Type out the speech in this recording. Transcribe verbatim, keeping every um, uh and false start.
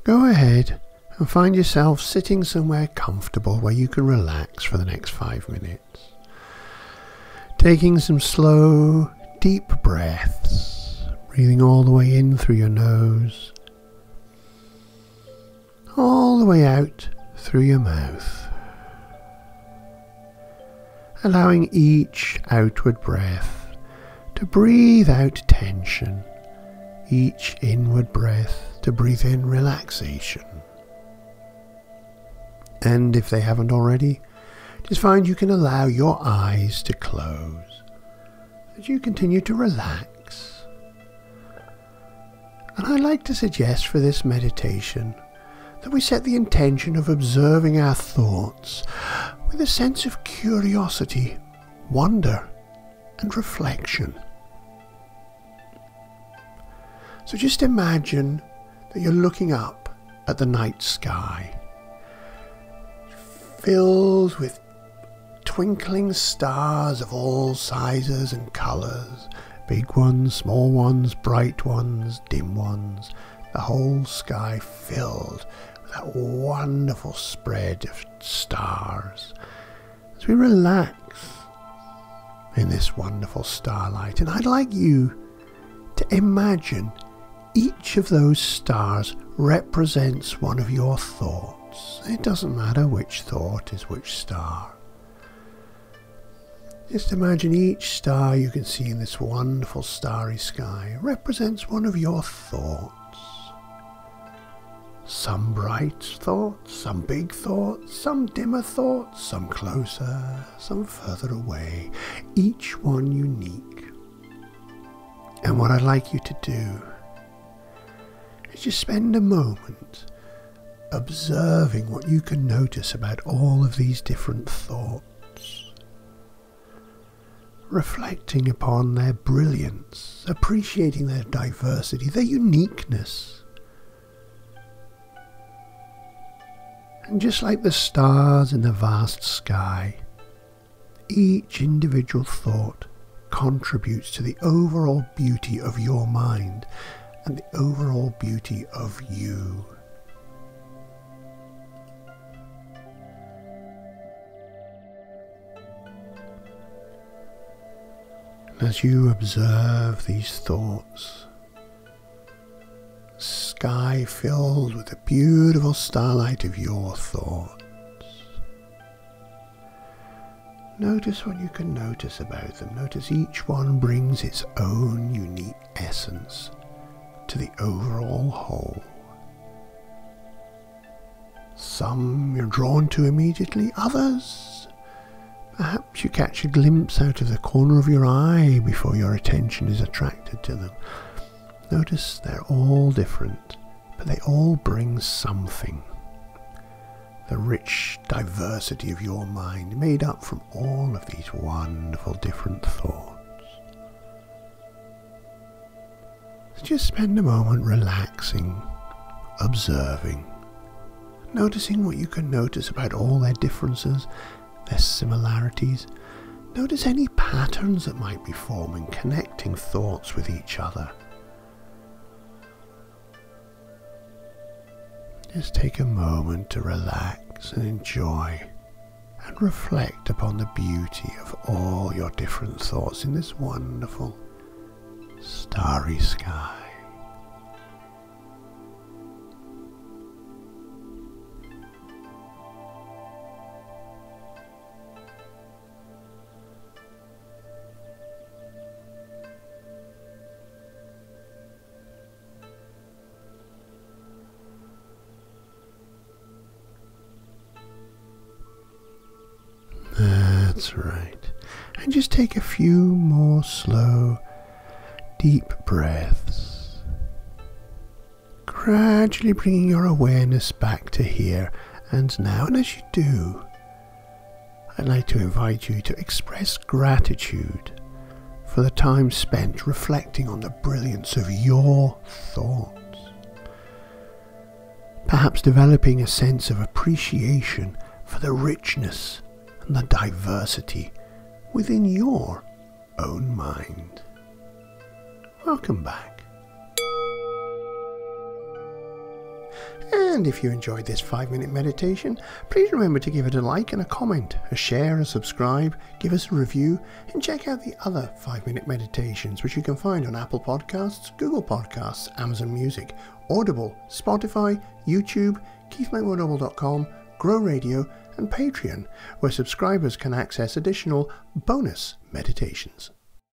Go ahead and find yourself sitting somewhere comfortable where you can relax for the next five minutes. Taking some slow, deep breaths, breathing all the way in through your nose, all the way out through your mouth. Allowing each outward breath to breathe out tension, each inward breath to breathe in relaxation. And if they haven't already, just find you can allow your eyes to close as you continue to relax. And I'd like to suggest for this meditation that we set the intention of observing our thoughts with a sense of curiosity, wonder, and reflection. So just imagine that you're looking up at the night sky, filled with twinkling stars of all sizes and colours, big ones, small ones, bright ones, dim ones, the whole sky filled with that wonderful spread of stars. As we relax in this wonderful starlight, and I'd like you to imagine each of those stars represents one of your thoughts. It doesn't matter which thought is which star. Just imagine each star you can see in this wonderful starry sky represents one of your thoughts. Some bright thoughts, some big thoughts, some dimmer thoughts, some closer, some further away, each one unique. And what I'd like you to do is just spend a moment observing what you can notice about all of these different thoughts, reflecting upon their brilliance, appreciating their diversity, their uniqueness. And just like the stars in the vast sky, each individual thought contributes to the overall beauty of your mind and the overall beauty of you. And as you observe these thoughts, sky filled with the beautiful starlight of your thoughts, notice what you can notice about them. Notice each one brings its own unique essence to the overall whole. Some you're drawn to immediately, others perhaps you catch a glimpse out of the corner of your eye before your attention is attracted to them. Notice they're all different, but they all bring something. The rich diversity of your mind made up from all of these wonderful different thoughts. So just spend a moment relaxing, observing, noticing what you can notice about all their differences, their similarities. Notice any patterns that might be forming, connecting thoughts with each other. Just take a moment to relax and enjoy and reflect upon the beauty of all your different thoughts in this wonderful starry sky. That's right. And just take a few more slow, deep breaths, gradually bringing your awareness back to here and now. And as you do, I'd like to invite you to express gratitude for the time spent reflecting on the brilliance of your thoughts, perhaps developing a sense of appreciation for the richness and the diversity within your own mind. Welcome back. And if you enjoyed this five minute meditation, please remember to give it a like and a comment, a share, a subscribe, give us a review, and check out the other five minute meditations which you can find on Apple Podcasts, Google Podcasts, Amazon Music, Audible, Spotify, YouTube, keith blakemore noble dot com, Grow Radio, and Patreon, where subscribers can access additional bonus meditations.